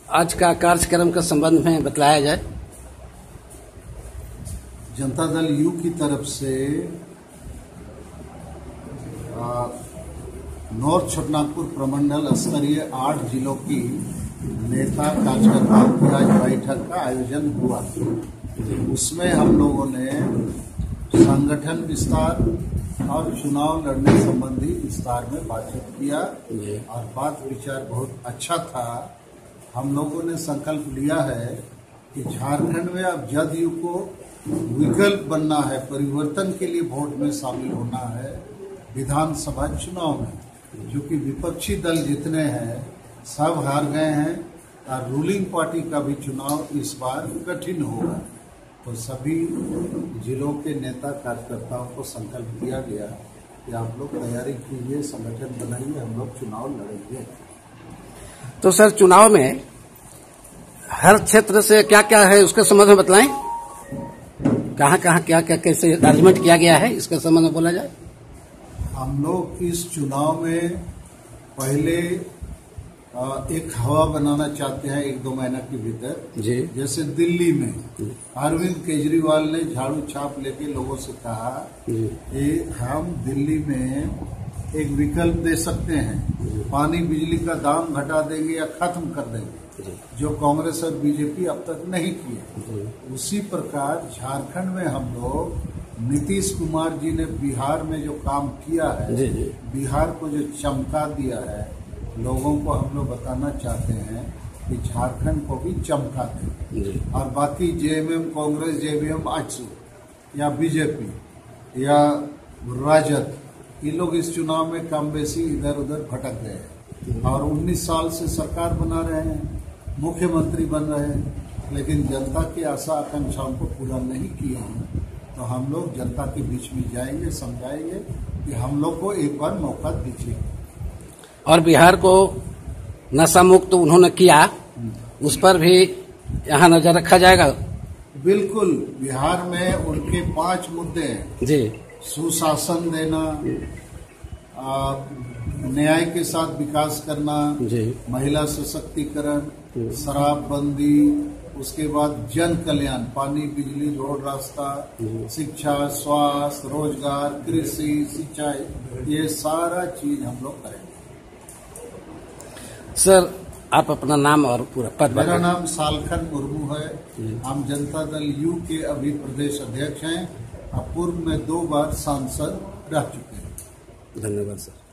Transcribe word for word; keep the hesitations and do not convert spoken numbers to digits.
आज का कार्यक्रम के संबंध में बतलाया जाए। जनता दल यू की तरफ से नॉर्थ छोटानागपुर प्रमंडल स्तरीय आठ जिलों की नेता कार्यकर्ताओं की आज बैठक का आयोजन हुआ। उसमें हम लोगों ने संगठन विस्तार और चुनाव लड़ने संबंधी विस्तार में बातचीत किया और बात विचार बहुत अच्छा था। हम लोगों ने संकल्प लिया है कि झारखंड में अब जदयू को विकल्प बनना है, परिवर्तन के लिए वोट में शामिल होना है। विधानसभा चुनाव में क्योंकि विपक्षी दल जितने हैं सब हार गए हैं और रूलिंग पार्टी का भी चुनाव इस बार कठिन होगा, तो सभी जिलों के नेता कार्यकर्ताओं को संकल्प दिया गया कि आप लोग तैयारी कीजिए, संगठन बनाइए, हम लोग चुनाव लड़ेंगे। तो सर, चुनाव में हर क्षेत्र से क्या क्या है उसके संबंध में बतलाएं। कहाँ कहाँ क्या क्या कैसे अरेंजमेंट किया गया है इसके संबंध में बोला जाए। हम लोग इस चुनाव में पहले एक हवा बनाना चाहते हैं एक दो महीना के भीतर जी। जैसे दिल्ली में अरविंद केजरीवाल ने झाड़ू छाप लेके लोगों से कहा कि हम दिल्ली में एक विकल्प दे सकते हैं, पानी बिजली का दाम घटा देंगे या खत्म कर देंगे, जो कांग्रेस और बीजेपी अब तक नहीं किए। उसी प्रकार झारखंड में हम लोग नीतीश कुमार जी ने बिहार में जो काम किया है, बिहार को जो चमका दिया है, लोगों को हम लोग बताना चाहते हैं कि झारखंड को भी चमका दें। और बाकी जेएमएम, कांग्रेस, जेवीएम, आजसू या बीजेपी या राजद, ये लोग इस चुनाव में कम बेसी इधर उधर भटक गए हैं और उन्नीस साल से सरकार बना रहे हैं, मुख्यमंत्री बन रहे हैं, लेकिन जनता की आशा आकांक्षाओं को पूरा नहीं किया है। तो हम लोग जनता के बीच में जाएंगे, समझाएंगे कि हम लोग को एक बार मौका दीजिए। और बिहार को नशा मुक्त तो उन्होंने किया, उस पर भी यहाँ नजर रखा जाएगा। बिल्कुल, बिहार में उनके पांच मुद्दे हैं जी। सुशासन देना, न्याय के साथ विकास करना जी, महिला सशक्तिकरण, शराबबंदी, उसके बाद जन कल्याण, पानी बिजली रोड रास्ता, शिक्षा, स्वास्थ्य, रोजगार, कृषि, सिंचाई, ये सारा चीज हम लोग करेंगे। सर, आप अपना नाम और पूरा पद। मेरा नाम सालखन मुर्मू है। हम जनता दल यू के अभी प्रदेश अध्यक्ष हैं और पूर्व में दो बार सांसद रह चुके हैं। धन्यवाद सर।